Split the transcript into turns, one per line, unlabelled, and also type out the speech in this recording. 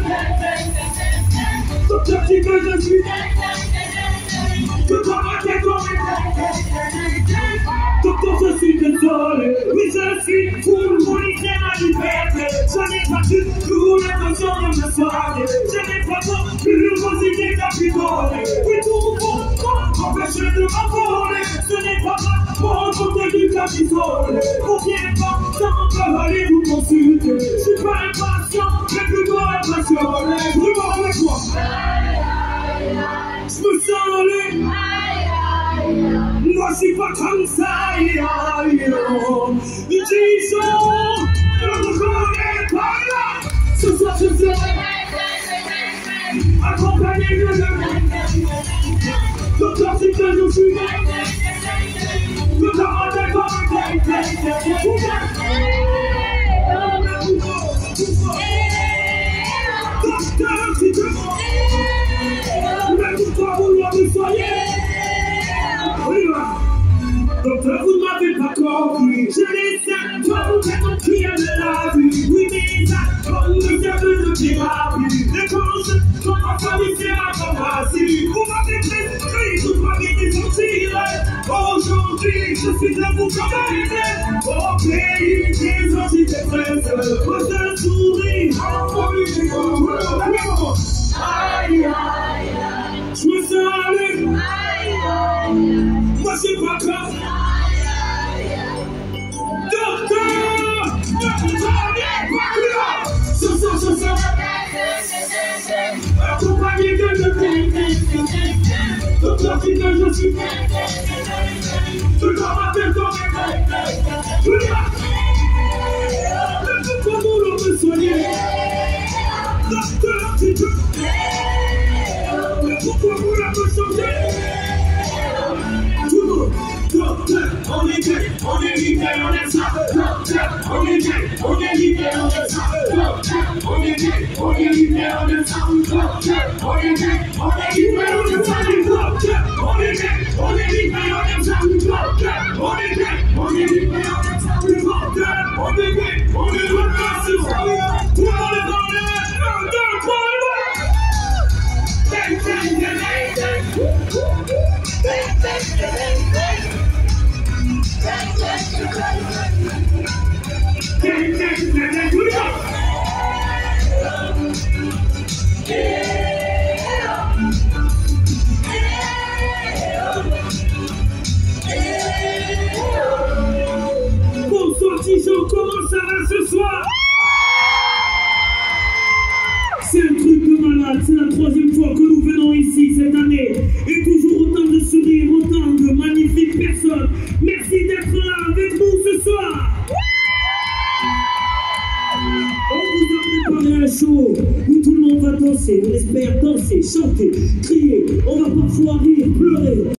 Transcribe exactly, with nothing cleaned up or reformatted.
Docteur, si que je suis. Que dans ma tête, on est. Docteur, je suis désolé. Oui, je suis full policier, ma liberté. Je n'ai pas du tout l'intention de me soigner. Je n'ai pas non plus vos idées d'appliquer. Oui, tout pour m'empêcher de m'envoler. Ce n'est pas moi, mon côté du capitole. Combien de temps ça peut aller vous consulter? Je suis pas impatient, mais plutôt impressionné. Vraiment avec moi. Je me sens aller. Moi, je suis pas comme ça. Ils disent, je ne reconnais pas là. Ce soir, je serai accompagné de docteur, c'est que je suis docteur, ma tête, docteur, c'est que mais pourquoi vouloir me soigner? Docteur, vous ne m'avez pas compris. Je les symptômes qui ont pris de la vie. Oui, mes atomes me servent de thérapie. Et quand je dois pas famille, c'est ma pharmacie. Vous m'avez prescrit, vous m'avez désenti. Aujourd'hui, je suis là pour vous aider. Au pays des antidépresseurs. Moi, je souris. Aïe, aïe, aïe. Je me sens aller. Aïe, aïe. Moi, c'est pas grave. Docteur, ne vous prenez pas là. Ce soir, ce soir, accompagné de me docteur, si que je suis docteur, ma tête dans mes mains. Ne pourquoi vouloir me soigner? Docteur, si que ne pourquoi vouloir me changer? Docteur, on est gay, on est libéré, on est ça. Docteur, on est gay, on est libéré, on est ça. Docteur, on est gay, on est libéré, on est ça. Docteur, on est gay, on est libéré, on est ça. Docteur, on est gay, on est libéré, on est ça. Docteur, on est gay, on est libéré, on est ça. Docteur, on est gay, on est libéré, on est ça. Tout le monde est dans l'air, un, deux, trois, bang, bang, bang, bonsoir Tijon, comment ça va ce soir? C'est un truc de malade, c'est la troisième fois que nous venons ici cette année. Et toujours autant de sourires, autant de magnifiques personnes. Merci d'être là avec nous ce soir. On vous a préparé un show où tout le monde va danser. On espère danser, chanter, crier. On va parfois rire, pleurer.